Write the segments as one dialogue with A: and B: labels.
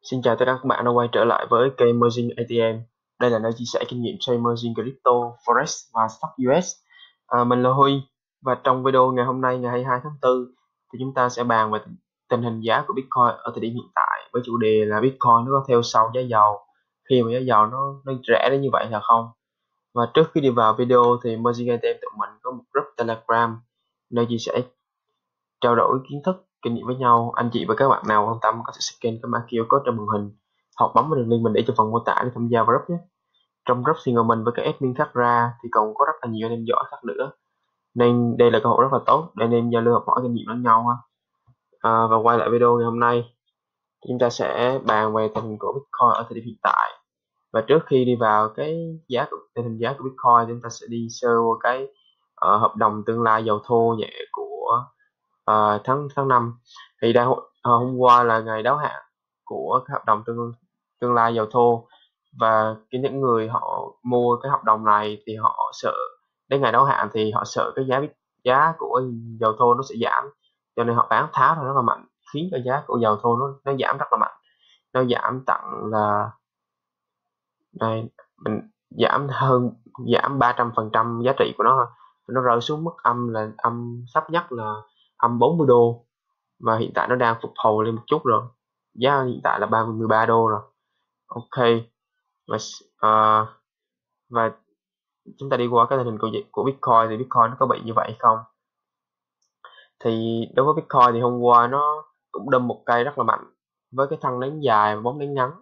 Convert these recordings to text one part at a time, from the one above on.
A: Xin chào tất cả các bạn đã quay trở lại với kênh Merging ATM. Đây là nơi chia sẻ kinh nghiệm trade Merging Crypto, Forex và Stock US. Mình là Huy và trong video ngày hôm nay ngày 22 tháng 4 thì chúng ta sẽ bàn về tình hình giá của Bitcoin ở thời điểm hiện tại với chủ đề là Bitcoin nó có theo sau giá dầu khi mà giá dầu nó rẻ đến như vậy là không. Và trước khi đi vào video thì Merging ATM tụi mình có một group Telegram nơi chia sẻ trao đổi kiến thức kinh nghiệm với nhau. Anh chị và các bạn nào quan tâm có thể scan cái mã QR code trên màn hình hoặc bấm vào đường link mình để trong phần mô tả để tham gia vào group nhé. Trong group thì ngoài mình với các admin khác ra thì còn có rất là nhiều anh em giỏi khác nữa, nên đây là cơ hội rất là tốt để anh em giao lưu học hỏi kinh nghiệm lẫn nhau ha. Và quay lại video ngày hôm nay thì chúng ta sẽ bàn về tình hình của Bitcoin ở thời điểm hiện tại. Và trước khi đi vào cái tình hình giá của Bitcoin, chúng ta sẽ đi sơ qua cái hợp đồng tương lai dầu thô nhẹ của tháng 5. Thì hôm qua là ngày đáo hạn của cái hợp đồng tương lai dầu thô, và những người họ mua cái hợp đồng này thì họ sợ đến ngày đáo hạn thì họ sợ cái giá của dầu thô nó sẽ giảm, cho nên họ bán tháo ra rất là mạnh, khiến cho giá của dầu thô nó giảm rất là mạnh. Nó giảm tận là đây, mình giảm 300% giá trị của nó rơi xuống mức thấp nhất là âm 40 đô, và hiện tại nó đang phục hồi lên một chút rồi, giá hiện tại là 13 đô rồi. Ok, và và chúng ta đi qua cái tình hình của Bitcoin thì Bitcoin nó có bị như vậy không? Thì đối với Bitcoin thì hôm qua nó cũng đâm một cây rất là mạnh với cái thân nến dài và bóng nến ngắn.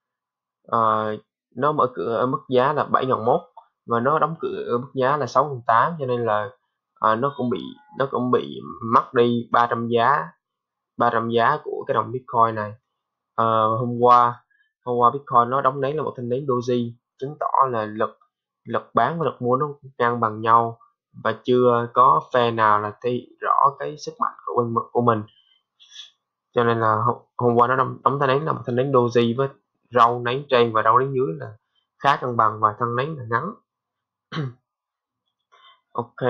A: Nó mở cửa ở mức giá là 7.001 và nó đóng cửa ở mức giá là 6.800, cho nên là nó cũng bị mất đi 300 giá của cái đồng Bitcoin này. Hôm qua Bitcoin nó đóng nén là một thanh nến doji, chứng tỏ là lực bán và lực mua nó ngang bằng nhau, và chưa có phe nào là thể hiện rõ cái sức mạnh của mình. Cho nên là hôm qua nó đóng thanh nến là một thanh nến doji với râu nến trên và râu nến dưới là khá cân bằng và thân nến là ngắn. Ok,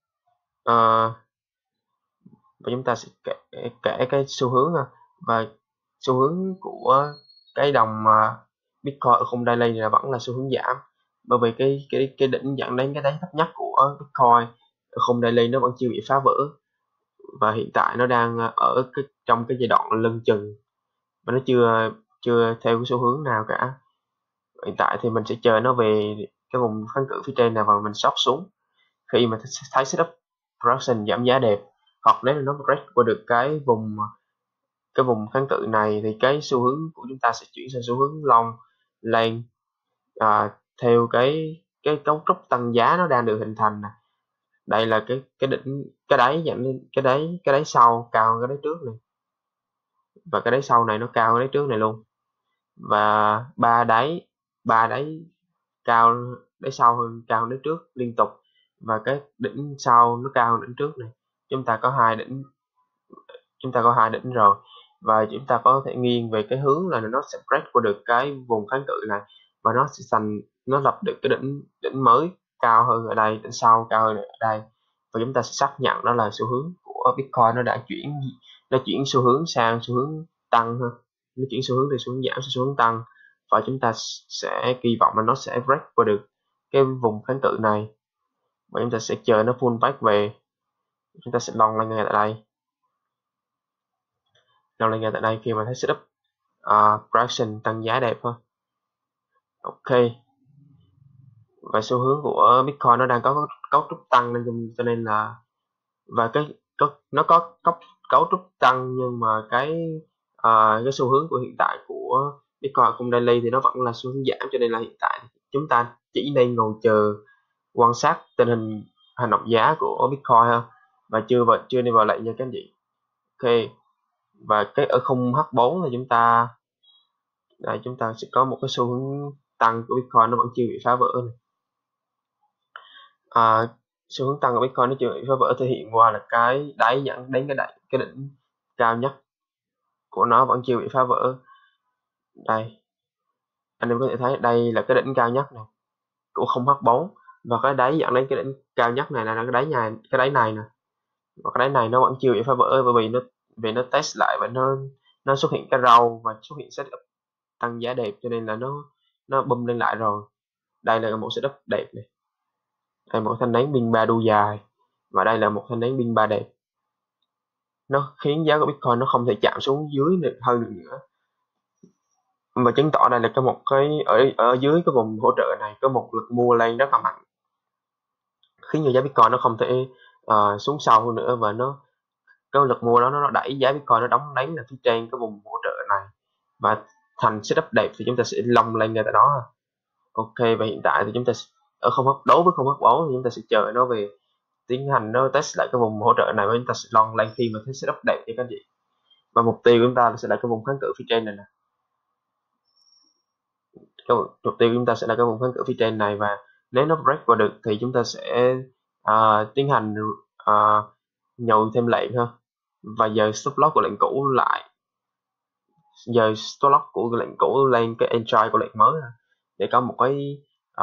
A: và chúng ta sẽ kể cái xu hướng và xu hướng của cái đồng Bitcoin ở khung daily là vẫn là xu hướng giảm, bởi vì cái đỉnh dẫn đến cái đáy thấp nhất của Bitcoin ở khung daily nó vẫn chưa bị phá vỡ, và hiện tại nó đang ở trong cái giai đoạn lưng chừng và nó chưa theo cái xu hướng nào cả. Hiện tại thì mình sẽ chờ nó về cái vùng kháng cự phía trên nào và mình short xuống khi mà thấy setup production giảm giá đẹp, hoặc nếu nó break qua được cái vùng kháng cự này thì cái xu hướng của chúng ta sẽ chuyển sang xu hướng long lên, theo cái cấu trúc tăng giá nó đang được hình thành này. Đây là cái đỉnh, cái đáy dẫn lên cái đáy sau cao hơn cái đáy trước này, và cái đáy sau này nó cao hơn đáy trước này luôn, và ba đáy cao, đáy sau cao hơn đáy trước liên tục, và cái đỉnh sau nó cao hơn đỉnh trước này. Chúng ta có hai đỉnh rồi, và chúng ta có thể nghiêng về cái hướng là nó sẽ break qua được cái vùng kháng cự này, và nó lập được cái đỉnh mới cao hơn ở đây, đỉnh sau cao hơn ở đây, và chúng ta sẽ xác nhận đó là xu hướng của Bitcoin nó chuyển xu hướng sang xu hướng tăng ha. Nó chuyển xu hướng từ xu hướng giảm sang xu hướng tăng, và chúng ta sẽ kỳ vọng là nó sẽ break qua được cái vùng kháng cự này, và chúng ta sẽ chờ nó pull back về. Chúng ta sẽ long lên ngay tại đây khi mà thấy setup price tăng giá đẹp thôi. Ok, và xu hướng của Bitcoin nó đang có cấu trúc tăng, nên cho nên là và nó có cấu trúc tăng, nhưng mà cái xu hướng của hiện tại của Bitcoin khung daily thì nó vẫn là xu hướng giảm, cho nên là hiện tại chúng ta chỉ nên ngồi chờ quan sát tình hình hành động giá của Bitcoin ha, và chưa nên vào lệnh nha các anh chị. Ok, và cái ở khung H4 là chúng ta sẽ có một cái xu hướng tăng của Bitcoin nó vẫn chưa bị phá vỡ này. Xu hướng tăng của Bitcoin nó chưa bị phá vỡ thể hiện qua là cái đáy dẫn đến cái đỉnh cao nhất của nó vẫn chưa bị phá vỡ. Đây, anh em có thể thấy đây là cái đỉnh cao nhất này của khung H4, và cái đáy dẫn đến cái đỉnh cao nhất này là cái đáy này nè, và cái đáy này nó vẫn chưa bị phá vỡ, bởi vì nó test lại và nó xuất hiện cái râu và xuất hiện setup tăng giá đẹp cho nên là nó bum lên lại rồi. Đây là một setup đẹp này, đây một thanh nén pin 3 đu dài, và đây là một thanh nén pin 3 đẹp. Nó khiến giá của Bitcoin nó không thể chạm xuống dưới được hơn được nữa, mà chứng tỏ đây là một cái ở dưới cái vùng hỗ trợ này có một lực mua lên rất là mạnh, khiến cho giá Bitcoin nó không thể xuống sâu hơn nữa, và cái lực mua đó nó đẩy giá Bitcoin nó đóng đánh ở phía trên cái vùng hỗ trợ này, và thành setup đẹp thì chúng ta sẽ long lên ngay tại đó. Ok, và hiện tại thì chúng ta ở không hấp đấu với không hấp bóng thì chúng ta sẽ chờ nó về tiến hành nó test lại cái vùng hỗ trợ này, và chúng ta sẽ long lên khi mà thấy setup đẹp cho các anh chị. Và mục tiêu của chúng ta sẽ là cái vùng kháng cự phía trên này nè, mục tiêu của chúng ta sẽ là cái vùng kháng cự phía trên này, và nếu nó break qua được thì chúng ta sẽ tiến hành nhồi thêm lệnh ha, và giờ stop loss của lệnh cũ lại, giờ stop loss của lệnh cũ lên cái entry của lệnh mới để có một cái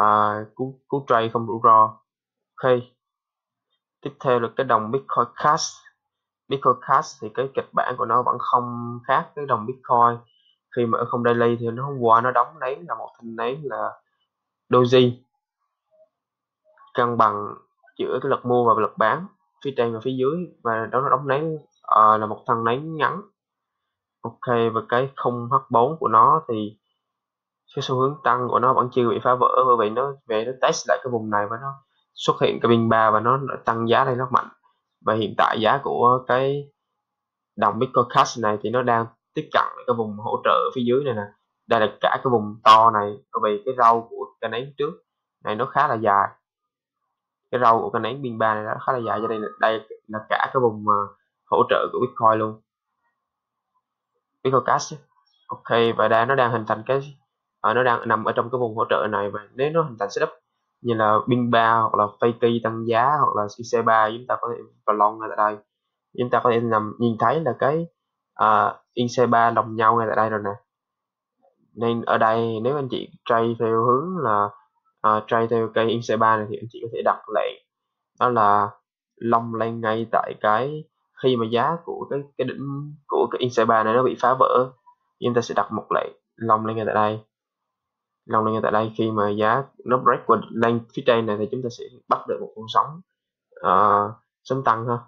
A: cú trade không rủi ro. Ok, tiếp theo là cái đồng Bitcoin Cash. Bitcoin Cash thì cái kịch bản của nó vẫn không khác cái đồng Bitcoin. Khi mà ở không daily thì nó hôm qua nó đóng nén là một thanh nén là doji, cân bằng giữa cái lực mua và lực bán phía trên và phía dưới, và đó nó đóng nén là một thanh nén ngắn. Ok, và cái khung H4 của nó thì cái xu hướng tăng của nó vẫn chưa bị phá vỡ, bởi vì nó về nó test lại cái vùng này và nó xuất hiện cái pin 3 và nó tăng giá lên rất mạnh. Và hiện tại giá của cái đồng Bitcoin Cash này thì nó đang tiếp cận cái vùng hỗ trợ phía dưới này nè. Đây là cả cái vùng to này, bởi vì cái râu của cái nến trước này nó khá là dài, cái râu của cái nến pin 3 này nó khá là dài, cho nên là đây là cả cái vùng hỗ trợ của Bitcoin luôn, Bitcoin Cash. Ok, và đây nó đang hình thành cái nó đang nằm ở trong cái vùng hỗ trợ này, và nếu nó hình thành setup như là pin 3 hoặc là Fakey tăng giá hoặc là IC3, chúng ta có thể vào long ngay tại đây, chúng ta có thể nhìn thấy là cái IC3 đồng nhau ngay tại đây rồi nè. Nên ở đây nếu anh chị trade theo hướng là trade theo cây IC3 này thì anh chị có thể đặt lệnh đó là long lên ngay tại cái khi mà giá của cái đỉnh của cái IC3 này nó bị phá vỡ, chúng ta sẽ đặt một lệnh long lên ngay tại đây, long lên ngay tại đây. Khi mà giá nó break qua lên phía trên này thì chúng ta sẽ bắt được một con sóng sóng tăng ha.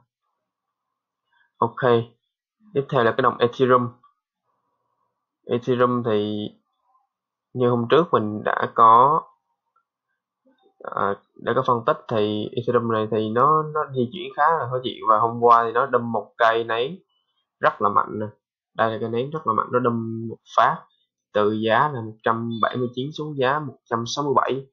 A: Ok, tiếp theo là cái đồng Ethereum. Ethereum thì như hôm trước mình đã có phân tích thì Ethereum này thì nó di chuyển khá là khó chịu, và hôm qua thì nó đâm một cây nến rất là mạnh nè. Đây là cây nến rất là mạnh, nó đâm một phát từ giá là 179 xuống giá 167,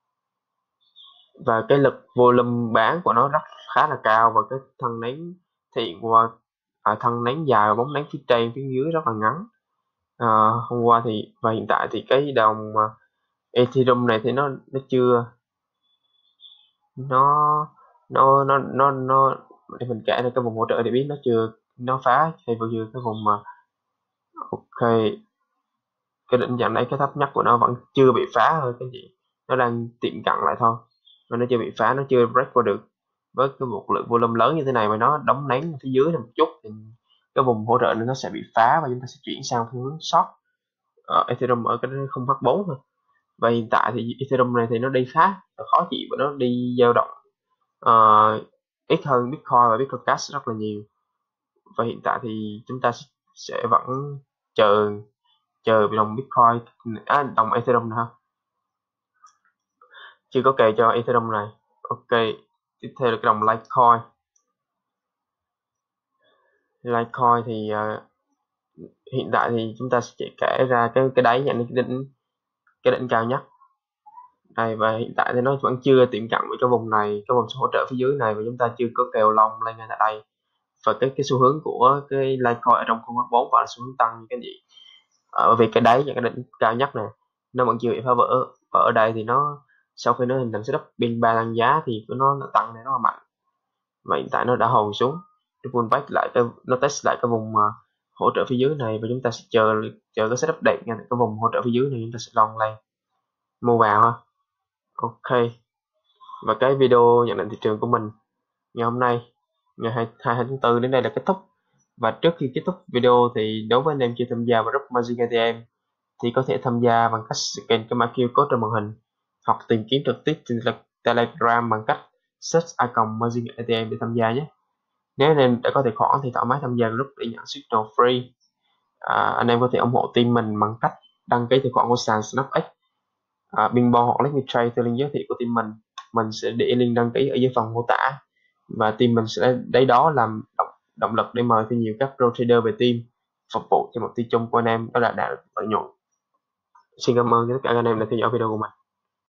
A: và cái lực volume bán của nó khá là cao, và cái thân nến hiện qua thân nến dài và bóng nến phía trên phía dưới rất là ngắn. Hôm qua thì và hiện tại thì cái đồng Ethereum này thì nó chưa nó để mình kể ra cái vùng hỗ trợ để biết nó chưa nó phá hay vừa chưa cái vùng mà ok, cái đỉnh chạm đáy cái thấp nhất của nó vẫn chưa bị phá thôi cái gì, nó đang tiệm cận lại thôi, mà nó chưa bị phá, nó chưa break qua được. Với cái một lượng volume lớn như thế này mà nó đóng nén phía dưới một chút thì cái vùng hỗ trợ này nó sẽ bị phá, và chúng ta sẽ chuyển sang hướng short Ethereum ở cái không H4 thôi. Và hiện tại thì Ethereum này thì nó đi khá là khó chịu, và nó đi dao động ít hơn Bitcoin và Bitcoin Cash rất là nhiều. Và hiện tại thì chúng ta sẽ vẫn chờ đồng Bitcoin đồng Ethereum nữa, chưa có kèo cho Ethereum này. Ok, tiếp theo là cái đồng Litecoin. Litecoin thì hiện tại thì chúng ta sẽ kể ra cái đáy nhận cái đỉnh cao nhất đây, và hiện tại thì nó vẫn chưa tiệm cận với cái vùng này, cái vùng hỗ trợ phía dưới này, và chúng ta chưa có kèo long lên ngay tại đây. Và cái xu hướng của cái Litecoin ở trong khung H4 và là xu hướng tăng như cái gì bởi vì cái đáy và cái đỉnh cao nhất này nó vẫn chưa bị phá vỡ, và ở đây thì nó sau khi nó hình thành setup pin 3 tăng giá thì nó tăng này rất là mạnh, và hiện tại nó đã hồi xuống, nó pullback lại nó test lại cái vùng hỗ trợ phía dưới này, và chúng ta sẽ chờ cái setup đẹp nha, cái vùng hỗ trợ phía dưới này chúng ta sẽ long lên mua vào ha. Ok, và cái video nhận định thị trường của mình ngày hôm nay ngày 22 tháng 4 đến đây là kết thúc. Và trước khi kết thúc video thì đối với anh em chưa tham gia vào group Margin ATM thì có thể tham gia bằng cách scan cái mã QR code trên màn hình hoặc tìm kiếm trực tiếp trên Telegram bằng cách search icon Merging ATM để tham gia nhé. Nếu anh em đã có tài khoản thì thoải mái tham gia group để nhận signal free. Anh em có thể ủng hộ team mình bằng cách đăng ký tài khoản của sàn SnapX, Pinball hoặc Let Me Trade theo link giới thiệu của team mình. Mình sẽ để link đăng ký ở dưới phần mô tả và team mình sẽ lấy đó làm động lực để mời thêm nhiều các pro trader về team, phục vụ cho mục tiêu chung của anh em đó là đạt lợi nhuận. Xin cảm ơn tất cả anh em đã theo dõi video của mình.